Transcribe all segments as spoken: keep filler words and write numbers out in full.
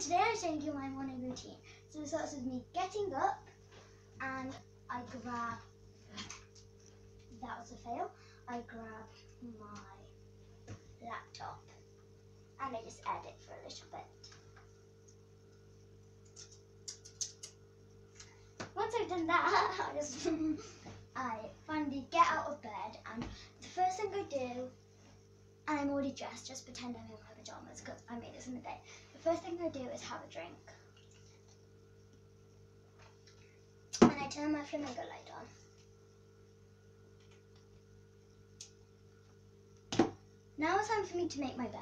today I'm showing you my morning routine. So it starts with me getting up and I grab, that was a fail, I grab my laptop and I just edit for a little bit. Once I've done that, I just I finally get out of bed, and the first thing I do, and I'm already dressed, just pretend I'm in my pajamas because I made this in the day. The first thing I do is have a drink. And I turn my flamingo light on. Now it's time for me to make my bed.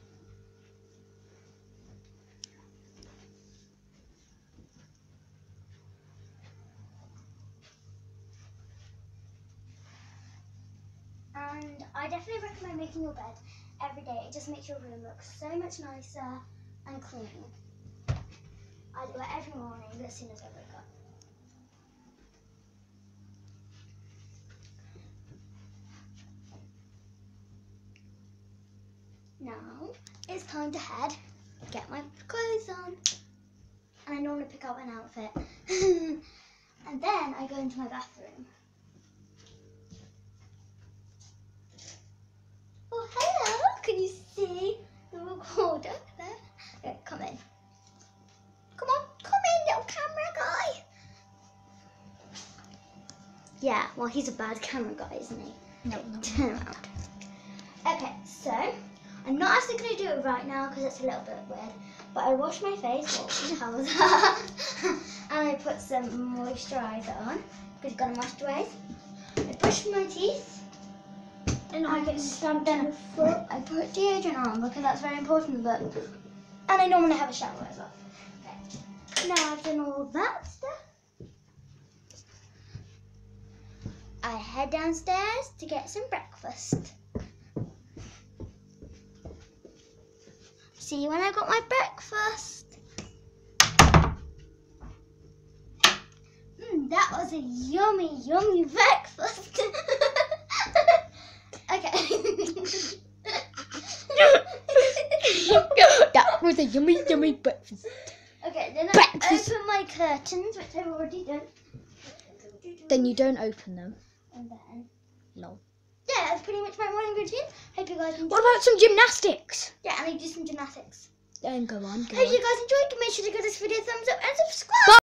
And I definitely recommend making your bed every day. It just makes your room look so much nicer and clean. I do it every morning as soon as I wake up. Now it's time to head, get my clothes on. And I normally pick out an outfit. And then I go into my bathroom. Oh, hello! Can you see the recorder there? Okay, come in. Come on, come in, little camera guy. Yeah, well, he's a bad camera guy, isn't he? No, no. Turn around. Okay, so I'm not actually going to do it right now because it's a little bit weird. But I wash my face, well, how was that? And I put some moisturiser on because you've got to moisturise. I brush my teeth. And I get stamped Then in the foot. I put deodorant on because that's very important. But and I normally have a shower as well. Okay. Now I've done all that stuff, I head downstairs to get some breakfast. See you when I got my breakfast. Mm, that was a yummy, yummy breakfast. Okay. That was a yummy, yummy breakfast. Okay, then Breakfast. I open my curtains, which I've already done. Then you don't open them. And then, No. yeah, that's pretty much my morning routine. Hope you guys enjoyed. What about some gymnastics? Yeah, and I do some gymnastics. Then go on, go Hope on. you guys enjoyed. Make sure to give this video a thumbs up and subscribe. Bye.